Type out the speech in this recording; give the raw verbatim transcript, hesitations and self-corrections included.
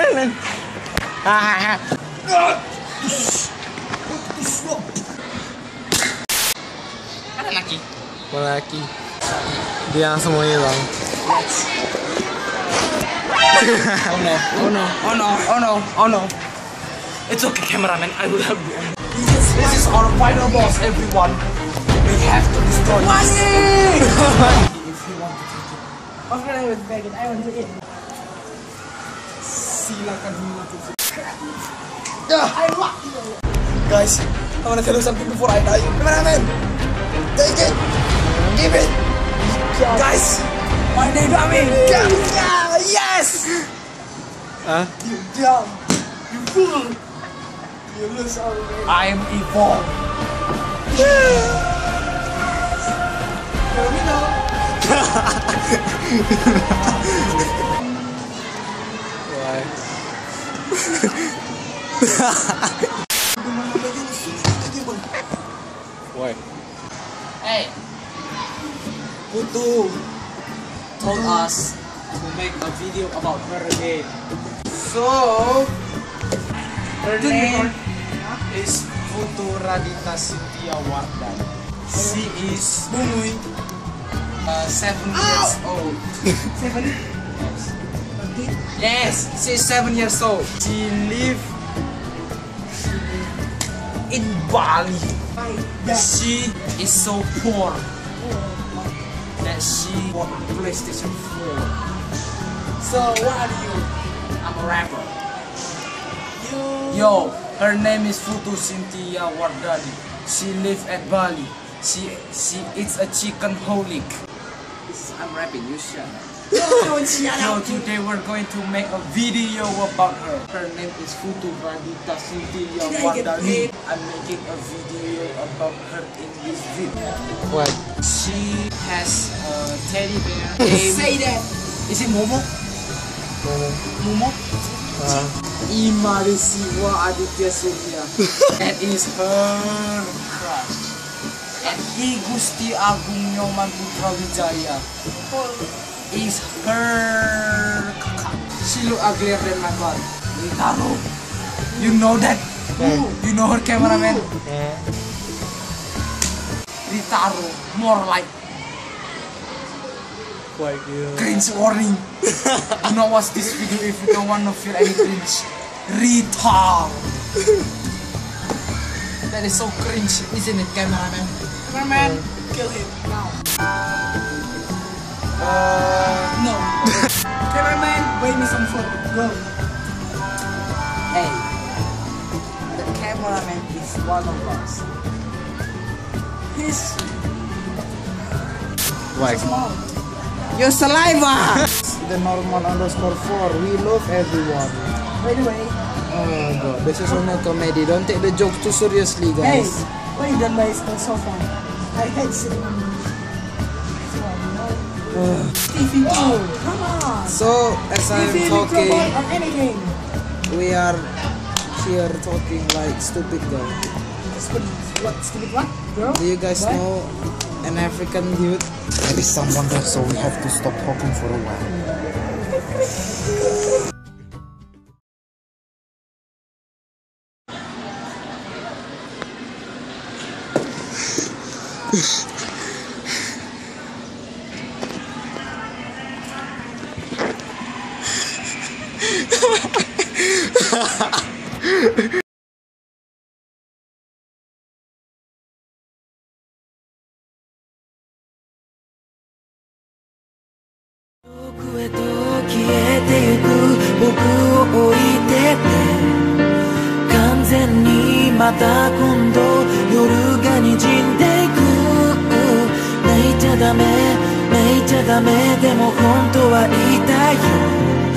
Ada lagi. Lagi. Dia langsung mau hilang. Oh no, oh no, oh no, oh no, oh no. It's okay, cameraman. I will help you. This, this is our final boss, everyone. We have to destroy this. If you want to take it. After I was begging, I want to eat. Silakan menutup. I want you. Guys, I want to tell you something before I die. Cameraman, take it. Give it. Guys, my name is yeah, yes. Huh? You dumb. You fool. You lose already. I am evil. Let me know. Why? Why? Hey, Vutu told us to make a video about her again. So, her name is Vutu Radita Cynthia Wardan. She is uh, seven years old. Seven. Yes, she's seven years old. She live in Bali. She is so poor that she bought a PlayStation four. So what are you? I'm a rapper. Yo, her name is Vutu Cynthia Wardani. She live at Bali. She she eats a chicken holic. I'm rapping. You shut up. So today we're going to make a video about her. Her name is Vutu Radita Cynthia Wardani. I'm making a video about her in this video. What? She has a teddy bear. Say that. Is it Momo? Momo. Momo? Uh, Imarisiwa Aditya Surya. That is her crush. And I Gusti Agung Nyoman Putra Wijaya is her kakak. She look uglier than my father. Ritaro. You know that? Yeah. You know her, cameraman? yeah. Ritaro. More like Like you. cringe warning. Do not watch this video if you don't want to feel any cringe. Retard. That is so cringe, isn't it, cameraman? Cameraman, kill him now. Uh, No. Cameraman, bring me some food. Go. hey, the cameraman is one of us. He's Why? small. Your saliva. The normal underscore four. We love everyone. By the way, Oh my god, this is only a comedy. Don't take the joke too seriously, hey, guys. why you done by still so fun? I hate sitting on this one, you know? S B V two, come on. So, as I'm S B V two talking, of anything. we are here talking like stupid guys. Stupid, what? Stupid what? Girl? Do you guys What? know an African youth? There is someone there, so we have to stop talking for a while. また今度夜がにじんでいく泣いちゃダメ泣いちゃダメでも本当は言いたいよ